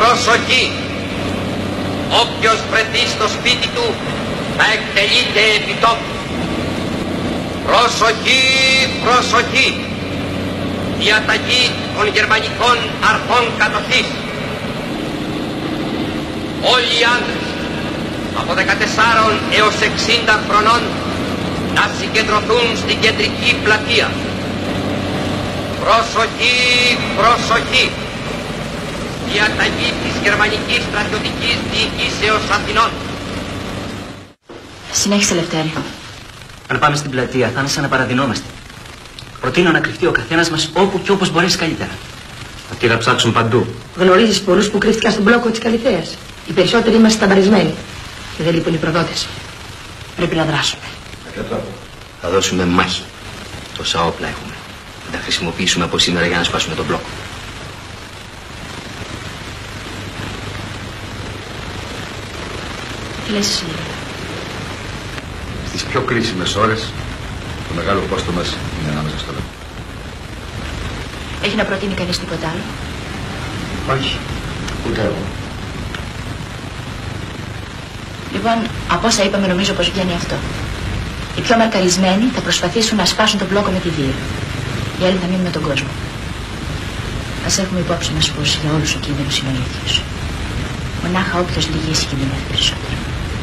Προσοχή! Όποιος βρεθεί στο σπίτι του θα εκτελείται επί τόπου. Προσοχή, προσοχή! Διαταγή των γερμανικών αρχών κατοχής. Όλοι οι άντρες από 14 έως 60 χρονών να συγκεντρωθούν στην κεντρική πλατεία. Προσοχή, προσοχή! Διαταγή της Γερμανικής Στρατιωτικής Διοικήσεως Αθηνών. Συνέχισε, Λευτέρη. Αν πάμε στην πλατεία θα είναι σαν να παραδεινόμαστε. Προτείνω να κρυφτεί ο καθένας μας όπου και όπως μπορέσει καλύτερα. Αυτοί θα ψάξουν παντού. Γνωρίζεις πολλούς που κρύφτηκαν στον μπλόκο της Καλυθέας. Οι περισσότεροι είμαστε σταμπαρισμένοι. Και δεν λείπουν οι προδότες. Πρέπει να δράσουμε. Θα δώσουμε μάχη. Τόσα όπλα έχουμε. Θα τα χρησιμοποιήσουμε από σήμερα για να σπάσουμε τον μπλόκο. Τι λες εσύ? Στις πιο κρίσιμες ώρες το μεγάλο κόστος μας είναι ανάμεσα στο λόγο. Έχει να προτείνει κανείς τίποτα άλλο? Όχι, ούτε εγώ. Λοιπόν, από όσα είπαμε νομίζω πως βγαίνει αυτό. Οι πιο μαρκαρισμένοι θα προσπαθήσουν να σπάσουν τον μπλόκο με τη βία. Οι άλλοι θα μείνουν με τον κόσμο. Ας έχουμε υπόψη μας πως για όλους ο κίνδυνος είναι ο ίδιος. Μονάχα όποιος λυγίσει κινδυνεύει περισσότερο.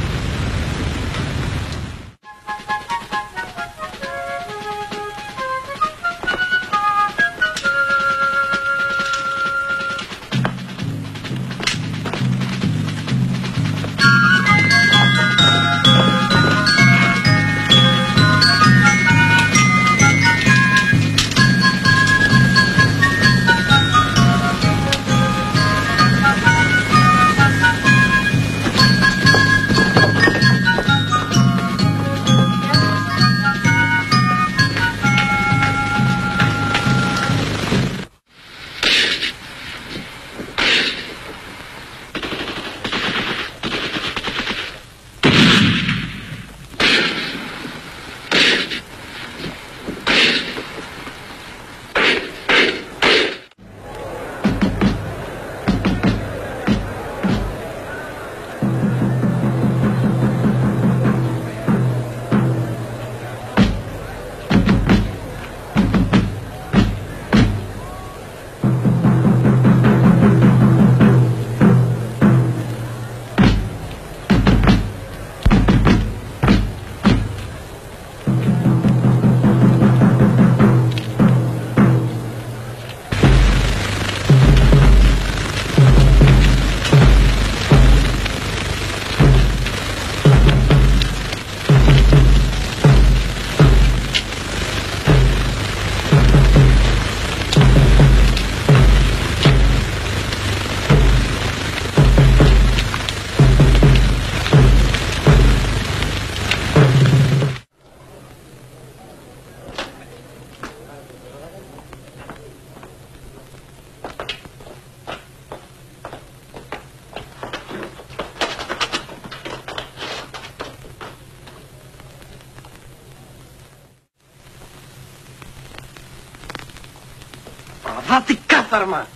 Βάτη κάθαρμα!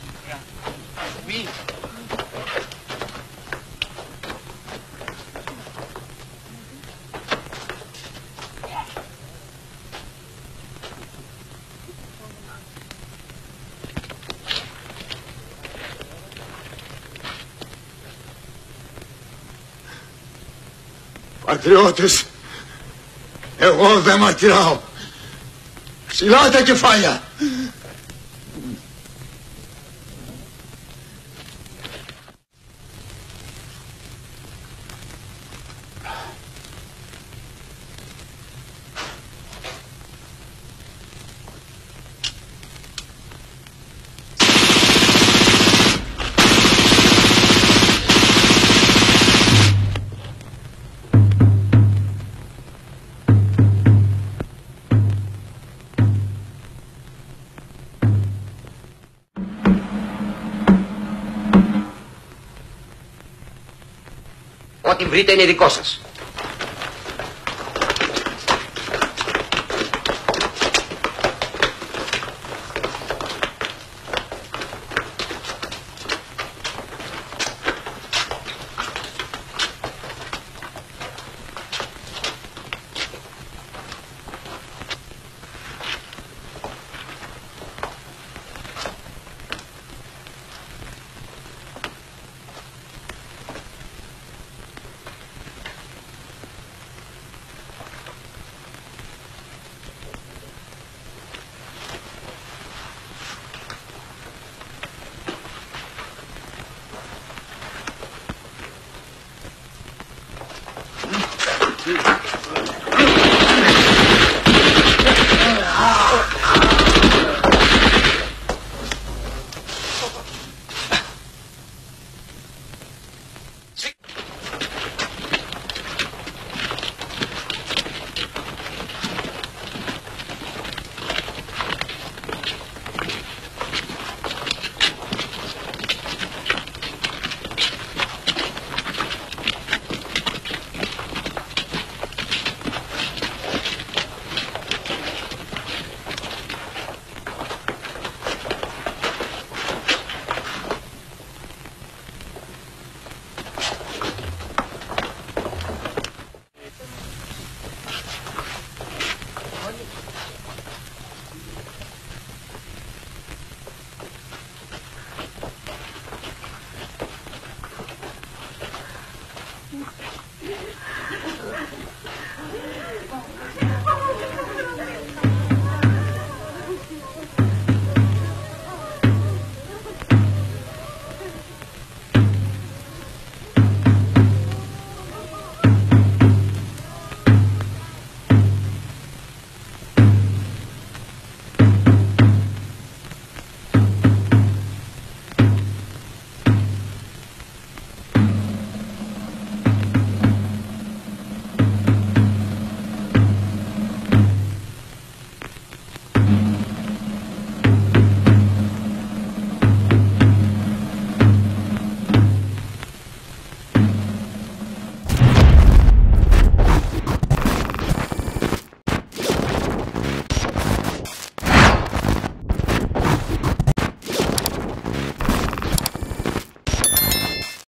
Πατριώτες, εγώ δεν μαρτυράω. Ψηλά τα κεφάλια. Ό,τι βρείτε είναι δικό σας. Sim.